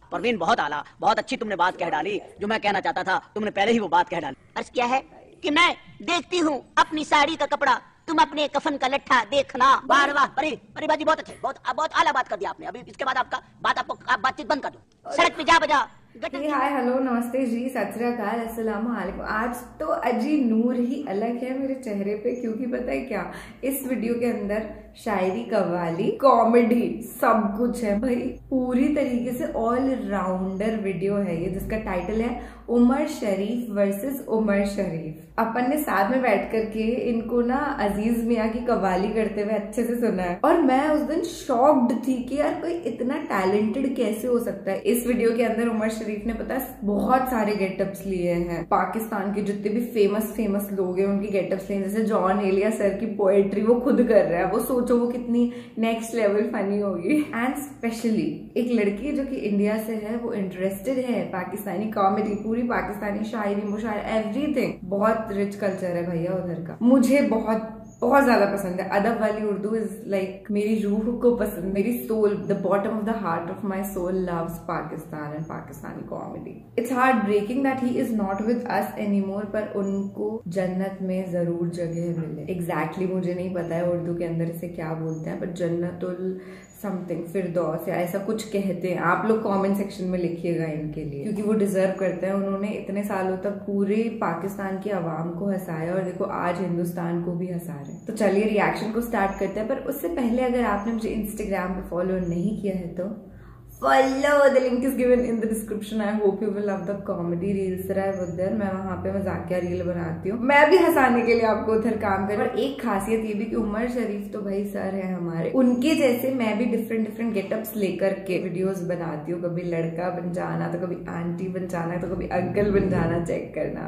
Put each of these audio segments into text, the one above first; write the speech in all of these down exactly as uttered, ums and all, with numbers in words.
परवीन बहुत आला, बहुत अच्छी तुमने बात कह डाली। जो मैं कहना चाहता था तुमने पहले ही वो बात कह डाली। अर्ज क्या है कि मैं देखती हूँ अपनी साड़ी का कपड़ा, तुम अपने कफन का लट्ठा देखना। वाह वाह, परी परी बाजी बहुत अच्छे, बहुत बहुत आला बात कर दिया आपने। अभी इसके बाद आपका बात आपको आप बातचीत बंद कर दो, सड़क पे जा बजा। हाय हेलो नमस्ते जी, सत श्री अकाल, अस्सलाम वालेकुम। आज तो अजी नूर ही अलग है मेरे चेहरे पे, क्योंकि पता है क्या, इस वीडियो के अंदर शायरी, कव्वाली, कॉमेडी सब कुछ है भाई। पूरी तरीके से ऑल राउंडर वीडियो है ये, जिसका टाइटल है उमर शरीफ वर्सेस उमर शरीफ। अपन ने साथ में बैठ करके इनको ना अजीज मियाँ की कव्वाली करते हुए अच्छे से सुना है, और मैं उस दिन शॉक्ड थी कि यार कोई इतना टैलेंटेड कैसे हो सकता है। इस वीडियो के अंदर उमर शरीफ ने पता है बहुत सारे गेटअप्स लिए हैं। पाकिस्तान के जितने भी फेमस फेमस लोग हैं उनके गेटअप्स लिए, जैसे जॉन एलिया सर की पोएट्री वो खुद कर रहा है। वो सोचो वो कितनी नेक्स्ट लेवल फनी होगी। एंड स्पेशली एक लड़की जो कि इंडिया से है, वो इंटरेस्टेड है पाकिस्तानी कॉमेडी, पूरी पाकिस्तानी शायरी, मुशायरा, एवरीथिंग। बहुत रिच कल्चर है भैया उधर का, मुझे बहुत बहुत ज्यादा पसंद है। अदब वाली उर्दू इज लाइक मेरी रूह को पसंद, मेरी soul, the bottom of the heart of my soul loves Pakistan and Pakistani comedy. It's heart breaking that he is not with us anymore, पर उनको जन्नत में जरूर जगह मिले। एग्जैक्टली exactly, मुझे नहीं पता है उर्दू के अंदर इसे क्या बोलते हैं, पर जन्नतुल समथिंग, फिरदौस या ऐसा कुछ कहते हैं। आप लोग कमेंट सेक्शन में लिखिएगा इनके लिए, क्योंकि वो डिजर्व करते हैं। उन्होंने इतने सालों तक पूरे पाकिस्तान की आवाम को हंसाया, और देखो आज हिंदुस्तान को भी हंसा रहे हैं। तो चलिए रिएक्शन को स्टार्ट करते हैं, पर उससे पहले अगर आपने मुझे इंस्टाग्राम पे फॉलो नहीं किया है तो follow, the link is given in the description. I hope you will love the comedy reels that I put there. मैं वहाँ पे मजाकिया रील बनाती हूँ, मैं भी हंसाने के लिए आपको उधर काम कर। और एक खासियत ये भी कि उमर शरीफ तो भाई सर है हमारे, उनके जैसे मैं भी डिफरेंट डिफरेंट गेटअप्स लेकर के वीडियोस बनाती हूँ। कभी लड़का बन जाना, तो कभी आंटी बन जाना, तो कभी अंकल बन जाना। चेक करना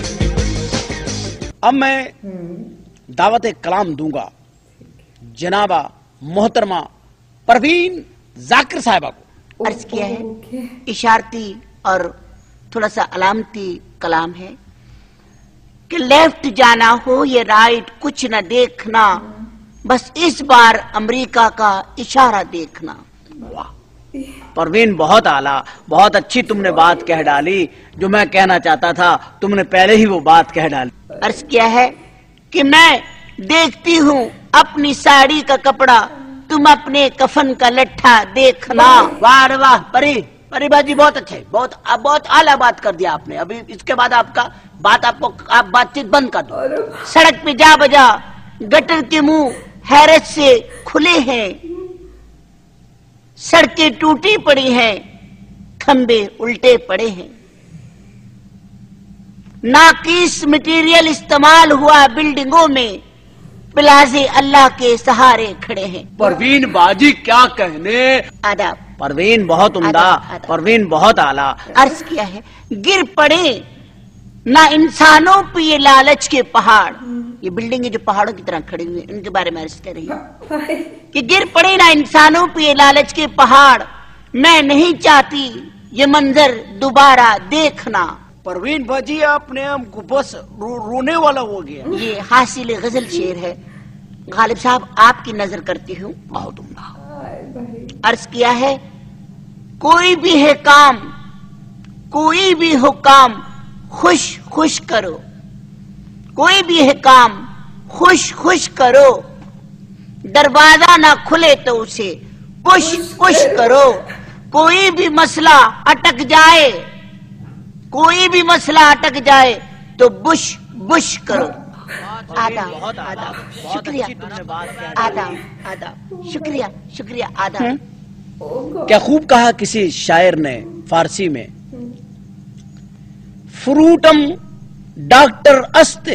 आप। अब मैं दावत कलाम दूंगा जनाबा मोहतरमा परवीन जाकिर साहिबा को। अर्ज किया है इशारती और थोड़ा सा अलामती कलाम है कि लेफ्ट जाना हो ये राइट कुछ न देखना, बस इस बार अमेरिका का इशारा देखना। वाह परवीन बहुत आला, बहुत अच्छी तुमने बात कह डाली। जो मैं कहना चाहता था तुमने पहले ही वो बात कह डाली। अर्ज किया है कि मैं देखती हूँ अपनी साड़ी का कपड़ा, तुम अपने कफन का लट्ठा देखना। वाह वाह, परी परी बाजी बहुत अच्छे, बहुत बहुत आला बात कर दिया आपने। अभी इसके बाद आपका बात आपको आप बातचीत बंद कर दो। सड़क पे जा बजा, गटर के मुंह हैरत से खुले हैं, सड़कें टूटी पड़ी हैं, खंबे उल्टे पड़े हैं, नाकीस मटेरियल इस्तेमाल हुआ बिल्डिंगों में, प्लाजे अल्लाह के सहारे खड़े हैं। परवीन बाजी क्या कहने। आदाब। परवीन बहुत उम्दा, परवीन बहुत आला। अर्ज किया है गिर पड़े ना इंसानों पे ये लालच के पहाड़, ये बिल्डिंग जो पहाड़ों की तरह खड़ी हुई इनके बारे में अर्ज कर रही है कि गिर पड़े ना इंसानों पे ये लालच के पहाड़, मैं नहीं चाहती ये मंजर दोबारा देखना। परवीन बाजी आपने हमको बस रो, रोने वाला हो गया। ये हासिल गजल शेर है। गालिब साहब आपकी नजर करती हूँ, बहुत उम्दा। अर्ज किया है कोई भी है काम, कोई भी हो काम, खुश खुश करो, कोई भी है काम खुश खुश करो, दरवाजा ना खुले तो उसे पुश पुश करो, कोई भी मसला अटक जाए, कोई भी मसला अटक जाए तो बुश बुश करो। आदाब आदाब, शुक्रिया आदाब आदाब, शुक्रिया शुक्रिया आदाब। क्या खूब कहा किसी शायर ने फारसी में, फ्रूटम डॉक्टर अस्ते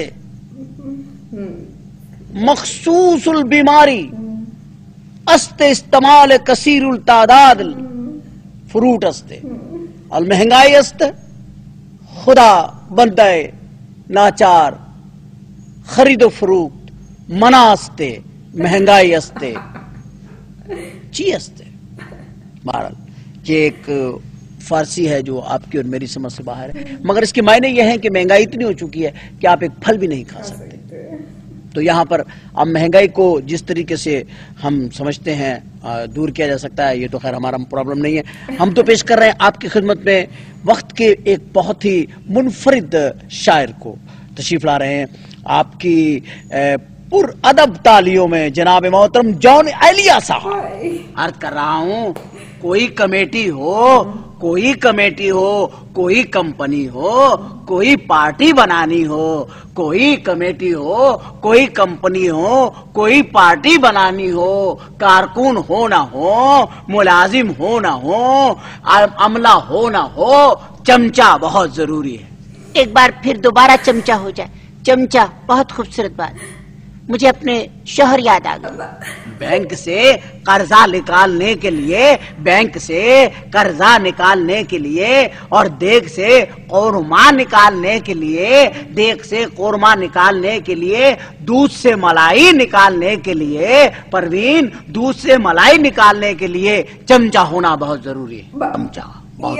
मखसूसुल बीमारी अस्ते इस्तेमाल कसीरुल तादाद फ्रूट अस्ते और महंगाई अस्ते खुदा बंदे नाचार खरीदो फरूख्त मना अस्ते महंगाई अस्ते ची अस्ते। बहरहाल ये एक फारसी है जो आपकी और मेरी समझ से बाहर है, मगर इसके मायने ये हैं कि महंगाई इतनी हो चुकी है कि आप एक फल भी नहीं खा सकते। تو یہاں پر اب مہنگائی کو جس طریقے سے ہم سمجھتے ہیں دور کیا جا سکتا ہے، یہ تو خیر ہمارا پرابلم نہیں ہے. ہم تو پیش کر رہے ہیں آپ کی خدمت میں وقت کے ایک بہت ہی منفرد شاعر کو تشریف لا رہے ہیں آپ کی پر ادب تالیوں میں جناب محترم جان ایلیا صاحب. عرض کر رہا ہوں کوئی کمیٹی ہو، کوئی کمیٹی ہو، کوئی کمپنی ہو، کوئی پارٹی بنانی ہو، کوئی کمیٹی ہو، کوئی کمپنی ہو، کوئی پارٹی بنانی ہو، کارکن ہو نہ ہو، ملازم ہو نہ ہو، عملہ ہو نہ ہو، چمچہ بہت ضروری ہے. ایک بار پھر دوبارہ چمچہ ہو جائے. چمچہ بہت خوبصورت بات. مجھے اپنے شوہر یاد آ گئے. بینک سے قرضہ نکالنے کے لیے بینک سے قرضہ نکالنے کے لیے اور دیگ سے قورمہ نکالنے کے لیے دیگ سے قورمہ نکالنے کے لیے دودھ سے ملائی نکالنے کے لیے پروین دودھ سے ملائی نکالنے کے لیے چمچہ ہونا بہت ضروری ہے. چمچہ بہت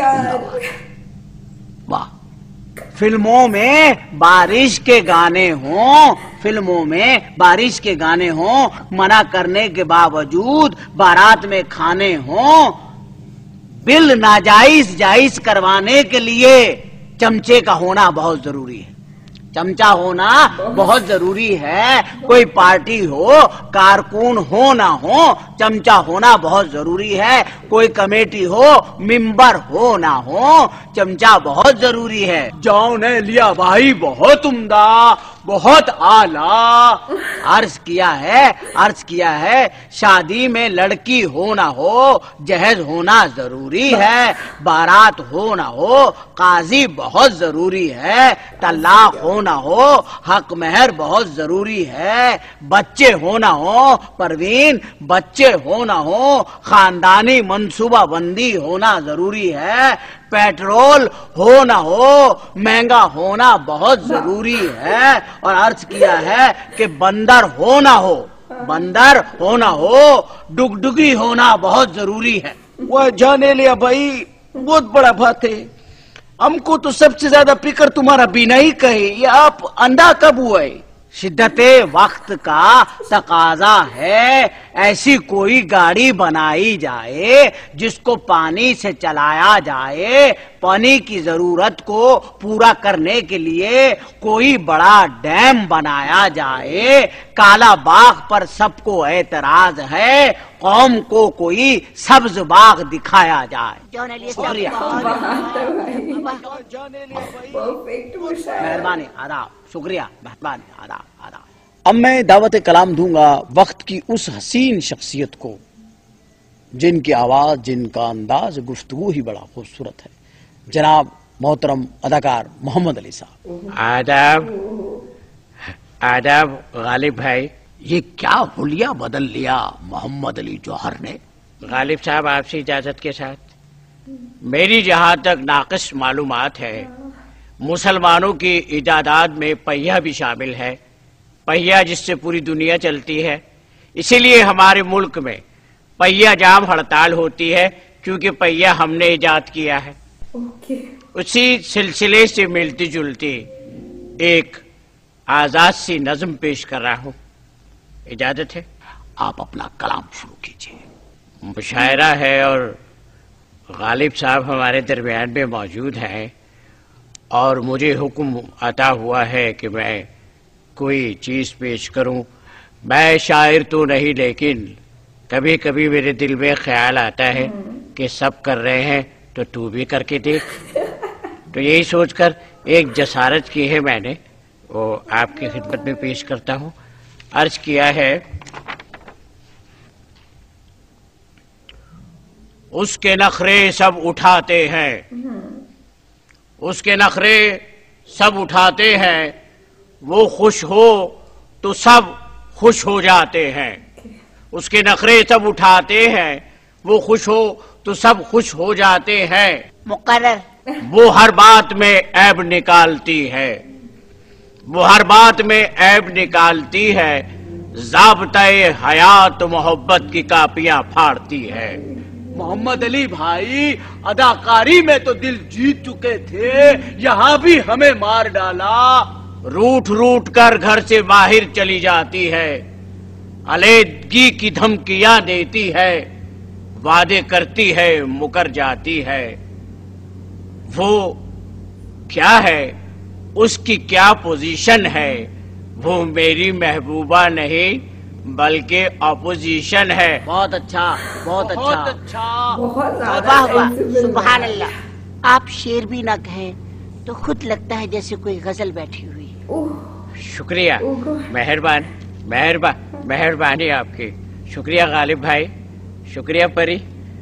واہ. فلموں میں بارش کے گانے ہوں فلموں میں بارش کے گانے ہوں منع کرنے کے باوجود بارات میں کھانے ہوں بل ناجائز جائز کروانے کے لیے چمچے کا ہونا بہت ضروری ہے. چمچہ ہونا بہت ضروری ہے. کوئی پارٹی ہو، کارکن ہو نہ ہو، چمچہ ہونا بہت ضروری ہے. کوئی کمیٹی ہو، ممبر ہو نہ ہو، چمچہ بہت ضروری ہے. جان ایلیا بھائی بہت عمدہ، بہت اعلیٰ. عرض کیا ہے عرض کیا ہے شادی میں لڑکی ہو نہ ہو جہیز ہونا ضروری ہے. بارات ہو نہ ہو قاضی بہت ضروری ہے. طلاق ہو نہ ہو حق مہر بہت ضروری ہے. بچے ہو نہ ہو پروین بچے ہو نہ ہو خاندانی منصوبہ بندی ہونا ضروری ہے. پیٹرول ہو نہ ہو مہنگا ہونا بہت ضروری ہے. اور عرض کیا ہے کہ بندر ہو نہ ہو بندر ہو نہ ہو ڈگڈگی ہونا بہت ضروری ہے. وہ جان ایلیا بھائی بہت بڑا بات ہے. ہم کو تو سب سے زیادہ فکر تمہارا بینائی کا ہے. یہ آپ اندھا کب ہوئے؟ شدت وقت کا تقاضا ہے ایسی کوئی گاڑی بنائی جائے جس کو پانی سے چلایا جائے. پانی کی ضرورت کو پورا کرنے کے لیے کوئی بڑا ڈیم بنایا جائے. کالا باغ پر سب کو اعتراض ہے قوم کو کوئی سبز باغ دکھایا جائے. شکریہ مہربانی آداب. شکریہ مہربانی آداب آداب. اب میں دعوت کلام دوں گا وقت کی اس حسین شخصیت کو جن کی آواز جن کا انداز گفتگو ہی بڑا خوبصورت ہے، جناب محترم اداکار محمد علی صاحب. آداب آداب غالب بھائی. یہ کیا حلیہ بدل لیا محمد علی جوہر نے؟ غالب صاحب آپ سے اجازت کے ساتھ میری جہاں تک ناقص معلومات ہے مسلمانوں کی ایجادات میں پہیہ بھی شامل ہے. پہیہ جس سے پوری دنیا چلتی ہے. اسی لیے ہمارے ملک میں پہیہ جام ہڑتال ہوتی ہے کیونکہ پہیہ ہم نے ایجاد کیا ہے. اسی سلسلے سے ملتی جلتی ایک آزاد سی نظم پیش کر رہا ہوں. اجازت ہے؟ آپ اپنا کلام شروع کیجیے. مشاعرہ ہے اور غالب صاحب ہمارے درمیان میں موجود ہیں اور مجھے حکم عطا ہوا ہے کہ میں کوئی چیز پیش کروں. میں شاعر تو نہیں لیکن کبھی کبھی میرے دل میں خیال آتا ہے کہ سب کر رہے ہیں تو تو بھی کر کے دیکھ. تو یہی سوچ کر ایک جسارت کی ہے میں نے وہ آپ کی خدمت میں پیش کرتا ہوں. عرض کیا ہے اس کے نخرے سب اٹھاتے ہیں اس کے نخرے سب اٹھاتے ہیں وہ خوش ہو تو سب خوش ہو جاتے ہیں. اس کے نخرے سب اٹھاتے ہیں وہ خوش ہو تو سب خوش ہو جاتے ہیں. مقرر. وہ ہر بات میں عیب نکالتی ہے وہ ہر بات میں عیب نکالتی ہے. ضابطۂ حیات محبت کی کاپیاں پھاڑتی ہے. محمد علی بھائی اداکاری میں تو دل جیت چکے تھے، یہاں بھی ہمیں مار ڈالا. रूठ रूठ कर घर से बाहर चली जाती है, अलैदगी की धमकियां देती है, वादे करती है मुकर जाती है। वो क्या है, उसकी क्या पोजीशन है, वो मेरी महबूबा नहीं बल्कि अपोजिशन है। बहुत अच्छा, बहुत अच्छा, बहुत अच्छा। बहुत वाह ज्यादा वाह, sensible सुभान है। अल्लाह। आप शेर भी ना कहें तो खुद लगता है जैसे कोई गजल बैठी हुई। ओह, शुक्रिया, ओह गॉड। मेहरबान मेहरबान मेहरबानी आपकी। शुक्रिया गालिब भाई, शुक्रिया परी,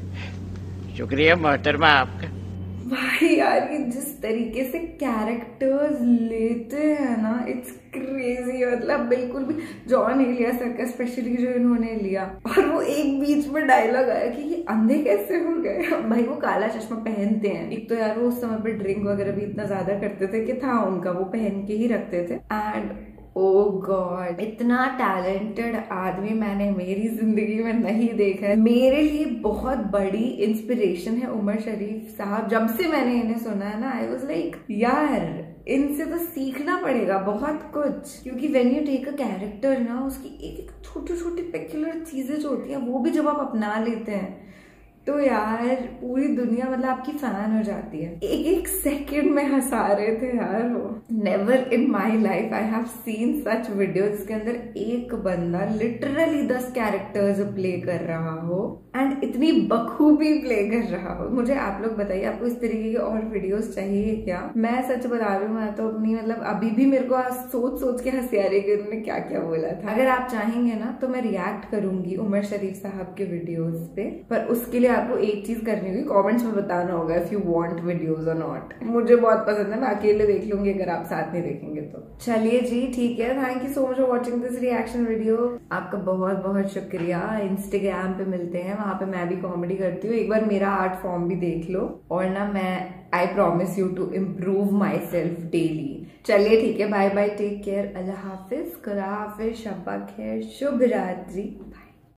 शुक्रिया मोहतरमा आपका। भाई यार, ये जिस तरीके से कैरेक्टर्स लेते हैं ना, इट्स क्रेजी। मतलब बिल्कुल भी जॉन एलिया सर का स्पेशली जो इन्होंने लिया, और वो एक बीच में डायलॉग आया कि ये अंधे कैसे हो गए। भाई वो काला चश्मा पहनते हैं, एक तो यार वो उस समय पे ड्रिंक वगैरह भी इतना ज्यादा करते थे कि था उनका, वो पहन के ही रखते थे। एंड ओ गॉड, इतना टैलेंटेड आदमी मैंने मेरी जिंदगी में नहीं देखा है। मेरे लिए बहुत बड़ी इंस्पिरेशन है उमर शरीफ साहब। जब से मैंने इन्हें सुना है ना, आई वाज लाइक यार इनसे तो सीखना पड़ेगा बहुत कुछ, क्योंकि when you take a character ना, उसकी एक एक छोटी छोटी पेक्युलर चीजें जो होती हैं वो भी जब आप अपना लेते हैं तो यार पूरी दुनिया मतलब आपकी फैन हो जाती है। एक एक सेकंड में हंसा रहे थे यार वो। Never in my life I have seen such video जिसके अंदर एक बंदा लिटरली दस कैरेक्टर्स प्ले कर रहा हो एंड इतनी बखूबी प्ले कर रहा हो। मुझे आप लोग बताइए, आपको इस तरीके के और वीडियोस चाहिए क्या? मैं सच बता रही हूँ, मैं तो अपनी मतलब अभी भी मेरे को आज सोच सोच के हंसी आ रही है कि उन्होंने क्या क्या बोला था। अगर आप चाहेंगे ना तो मैं रिएक्ट करूंगी उमर शरीफ साहब के वीडियोज पे, पर उसके लिए आपको एक चीज करनी होगी, कमेंट्स में बताना होगा इफ यू वांट वीडियोस और नॉट। मुझे बहुत पसंद है, मैं अकेले देख लूंगी अगर आप साथ नहीं देखेंगे तो। चलिए जी, ठीक है, thank you so much for watching this reaction video. आपका बहुत बहुत शुक्रिया। इंस्टाग्राम पे मिलते हैं, वहां पे मैं भी कॉमेडी करती हूँ, एक बार मेरा आर्ट फॉर्म भी देख लो। और ना मैं I promise you to improve myself daily. चलिए ठीक है, बाय बाय, टेक केयर, अल्लाह हाफिज, खुदा हाफिज, शब्बा खैर, शुभ रात्रि।